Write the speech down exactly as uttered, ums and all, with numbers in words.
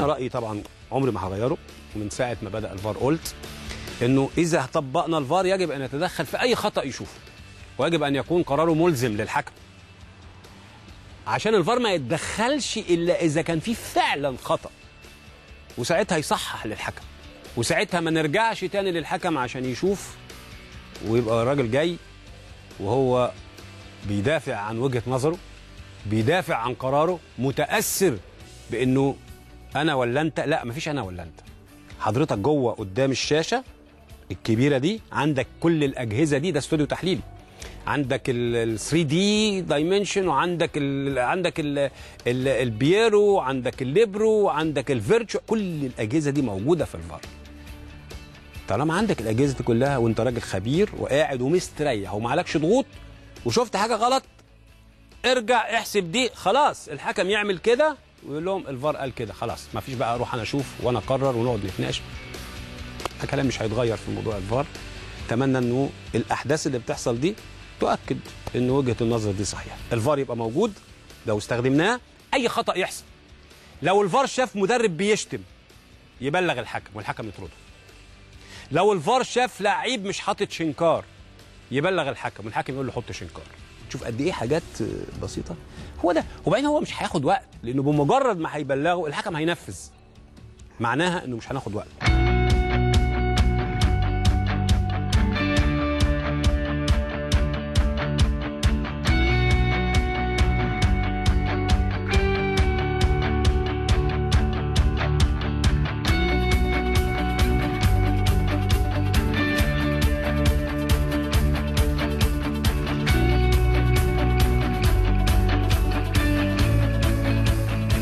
رايي طبعا عمري ما هغيره، ومن ساعه ما بدا الفار قلت انه اذا طبقنا الفار يجب ان يتدخل في اي خطا يشوفه، ويجب ان يكون قراره ملزم للحكم، عشان الفار ما يتدخلش الا اذا كان في فعلا خطا، وساعتها يصحح للحكم، وساعتها ما نرجعش تاني للحكم عشان يشوف، ويبقى الراجل جاي وهو بيدافع عن وجهة نظره، بيدافع عن قراره، متأثر بأنه أنا ولا أنت. لا، مفيش أنا ولا أنت. حضرتك جوه قدام الشاشة الكبيرة دي، عندك كل الأجهزة دي، ده استوديو تحليلي، عندك ال ثري دي دايمنشن، وعندك ال عندك ال ال البيرو، وعندك الليبرو، وعندك الفيرتشو، كل الأجهزة دي موجودة في الفار. طالما عندك الأجهزة دي كلها وأنت راجل خبير وقاعد ومستريح ومعلكش ضغوط، وشفت حاجة غلط، ارجع احسب دي، خلاص الحكم يعمل كده ويقول لهم الفار قال كده، خلاص ما فيش بقى اروح انا اشوف وانا اقرر ونقعد نتناقش. الكلام مش هيتغير في موضوع الفار. اتمنى انه الاحداث اللي بتحصل دي تؤكد ان وجهة النظر دي صحيحه. الفار يبقى موجود، لو استخدمناه اي خطأ يحصل. لو الفار شاف مدرب بيشتم يبلغ الحكم والحكم يطرده. لو الفار شاف لعيب مش حاطط شنكار يبلغ الحكم والحكم يقول له حط شنكار. شوف قد ايه حاجات بسيطه. هو ده. وبعدين هو مش هياخد وقت، لانه بمجرد ما هيبلغه الحكم هينفذ، معناها انه مش هناخد وقت.